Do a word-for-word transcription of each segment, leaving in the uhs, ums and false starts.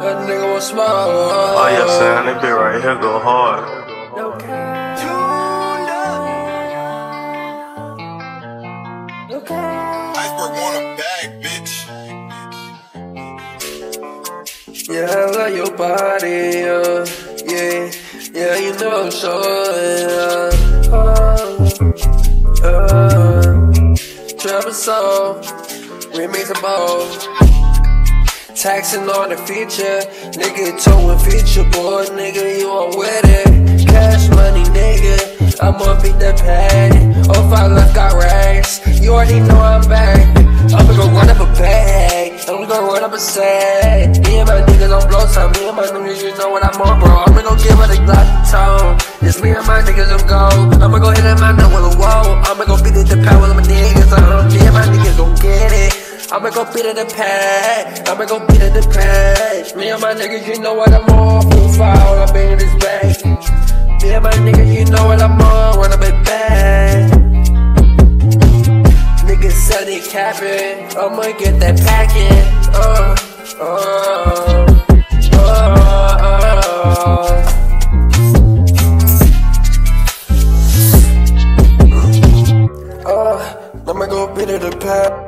That nigga was smart. Oh yeah, son, that bit right here go hard. Okay. Iceberg want a bag, bitch. Yeah, I love your body, uh, yeah, yeah, you know I'm showing, uh, uh, uh, Trevor Soul, remix of both. Taxing on the feature, nigga towing feature, boy, nigga, you on with it. Cash money, nigga, I'ma beat the pay. O five left got racks, you already know I'm back. I'ma go run up a bag, I'ma go run up a sack. Me and my niggas on blow time, me and my niggas, you know what I'm on, bro. I'ma go give her the Glock tone. It's me and my niggas on go. I'ma go hit him out now with a wall. I'ma go beat it the power with my niggas on. Me and my niggas gon' get it. I'ma go beat it the pad, I'ma go beat it the pad. Me and my niggas, you know what I'm on. Full foul, I'm banging this bag. Me and my niggas, you know what I'm on. Run up it back. Niggas said they capping, I'ma get that packing. Uh, uh, uh, uh. Uh, I'ma go beat it the pad.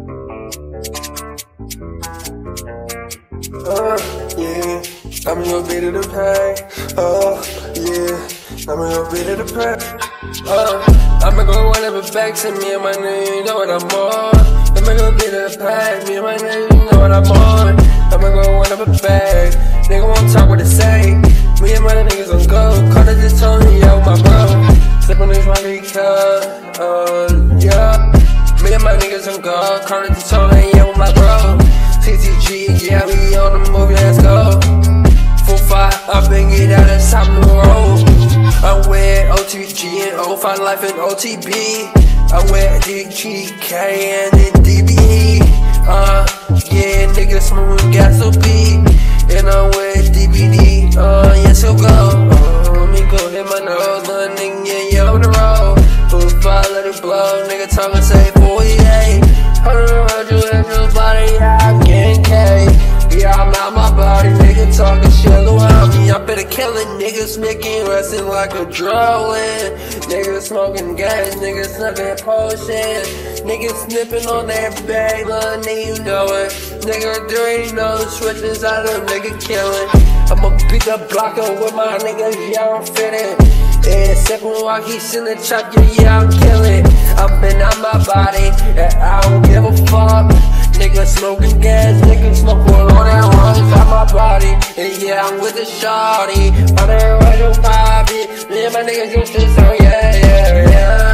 Uh, yeah, I'ma go beat it the pack. Uh, yeah, I'ma go beat it the pack. Uh, I'ma go run up a back to me and my nigga, you know what I'm on. I'ma go beat it the pack, me and my nigga, you know what I'm on. I'ma go run up a bag, nigga won't talk what to say. Me and my niggas on go, Carter just told me, yo, my bro. Slip on this rocky car, uh, yeah. Me and my niggas on go, Carter just told me, yo, my bro. T T G, yeah, we on the move, let's go. Full five, I bang it out, it's time to roll. I'm with O T G and O five Life and O T B. I'm with D G K and then D B E. Uh, yeah, niggas smoking gas O P. And I'm with D B D, uh, yes, he'll go. Uh, let me go hit my nose, little nigga, yeah, yeah, on the road. Full five, let it blow, nigga talking, say forty-eight. Hundred, you at your body, yeah, I'm getting K. Yeah, I'm out my body, nigga talking shit around me. I better kill it, niggas making resting like a drone. Niggas smoking gas, niggas sniffing potion. Niggas snipping on that bag, little nigga, you know it. Nigga, there ain't no switches, I know nigga killing. I'ma beat the block up with my niggas, yeah, I'm fitting. Yeah, second walk, he's in the chop, yeah, yeah, I'm killing. I've been out my body, and I don't give a fuck. Niggas smoking gas, niggas smoke all that runs out my body. And yeah, I'm with the shawty, on that radio pop it. Me and my niggas do shit, so yeah, yeah, yeah.